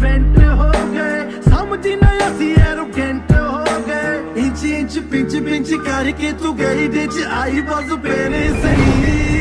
Event ਹੋ ਗਏ, ਸਮਝੀ ਨਾ ਅਸੀਂ ਐਰੋਗੈਂਟ ਹੋ ਗਏ। ਇੰਚ ਇੰਚ ਪਿੰਚ ਪਿੰਚ ਕਰਕੇ ਤੂੰ ਗਈ ਦੇ ਚ ਆਈ ਬਸ ਪੈਣੇ ਸਹੀ।